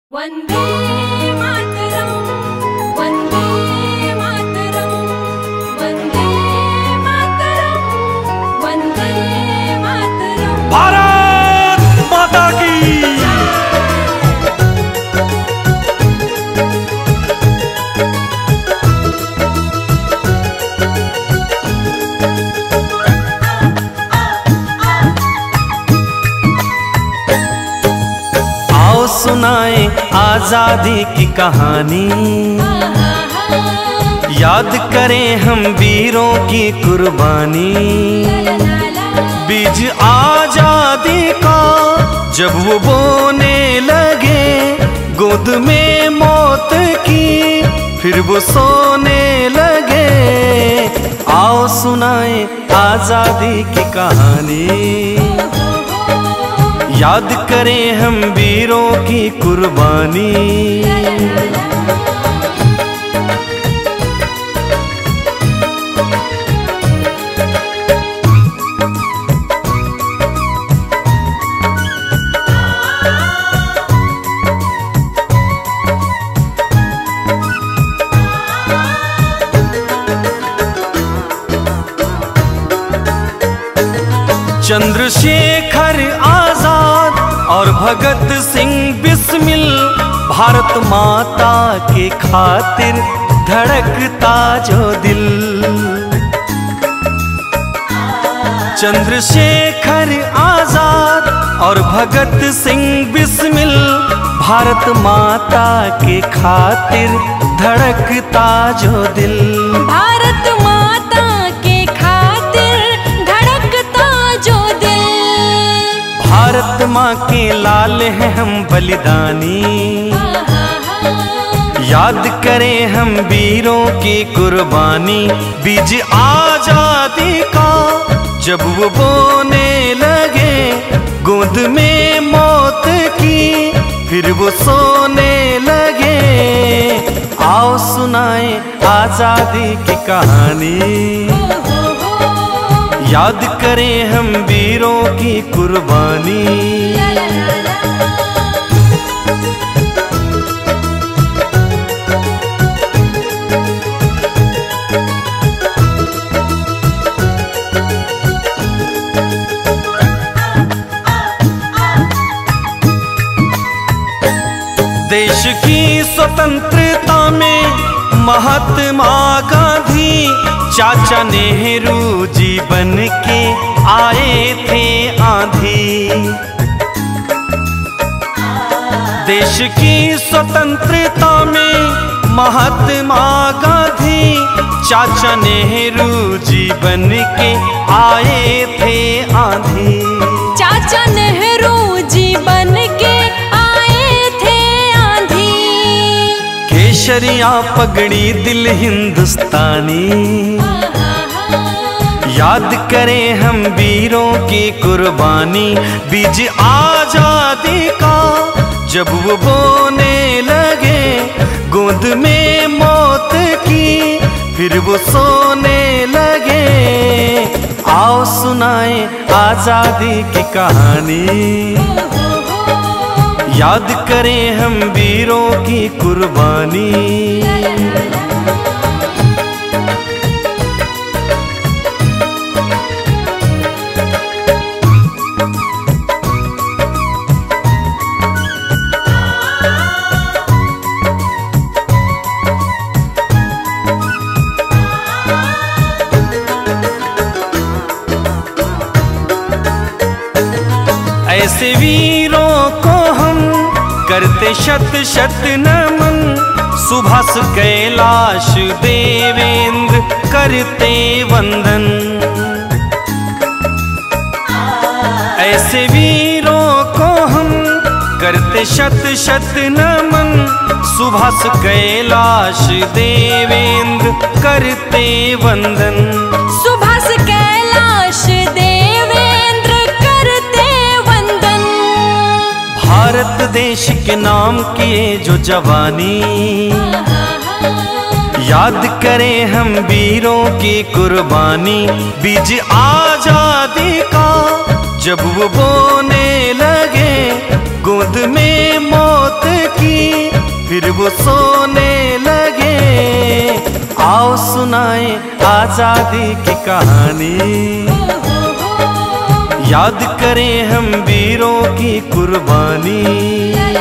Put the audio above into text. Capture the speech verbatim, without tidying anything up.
वंदे मातरम, वंदे मातरम, वंदे मातरम, वंदे मातरम। भारत माता की सुनाए आजादी की कहानी, याद करें हम वीरों की कुर्बानी। बीज आजादी का जब वो बोने लगे, गोद में मौत की फिर वो सोने लगे। आओ सुनाए आजादी की कहानी, याद करें हम वीरों की कुर्बानी। चंद्रशेखर आजाद और भगत सिंह बिस्मिल, भारत माता के खातिर धड़कता जो दिल। चंद्रशेखर आजाद और भगत सिंह बिस्मिल, भारत माता के खातिर धड़कता जो दिल। भारत माता के खातिर धड़कता जो दिल। भारत माँ के लाल हैं हम बलिदानी, याद करें हम वीरों की कुर्बानी। बीज आजादी का जब वो बोने लगे, गोद में मौत की फिर वो सोने लगे। आओ सुनाए आजादी की कहानी, याद करें हम वीरों की कुर्बानी। देश की स्वतंत्रता में महात्मा गांधी, चाचा नेहरू जी बन के आए थे आंधी। देश की स्वतंत्रता में महात्मा गांधी, चाचा नेहरू जी बन के आए थे आंधी। चाचा नेहरू जी बन के आए थे आंधी। केशरिया पगड़ी दिल हिंदुस्तानी, याद करें हम वीरों की कुर्बानी। बीज आजादी का जब वो बोने लगे, गोद में मौत की फिर वो सोने लगे। आओ सुनाए आजादी की कहानी, याद करें हम वीरों की कुर्बानी। ऐसे वीरों को हम करते शत शत नमन, सुभाष कैलाश देवेंद्र करते वंदन। ऐसे वीरों को हम करते शत शत नमन, सुभाष कैलाश देवेंद्र करते वंदन। सुभाष कैलाश देवेंद्र करते वंदन। भारत देश के नाम किए जो जवानी, याद करें हम वीरों की कुर्बानी। बीज आजादी का जब वो बोने लगे, गोद में मौत की फिर वो सोने लगे। आओ सुनाए आजादी की कहानी, याद करें हम वीरों की कुर्बानी।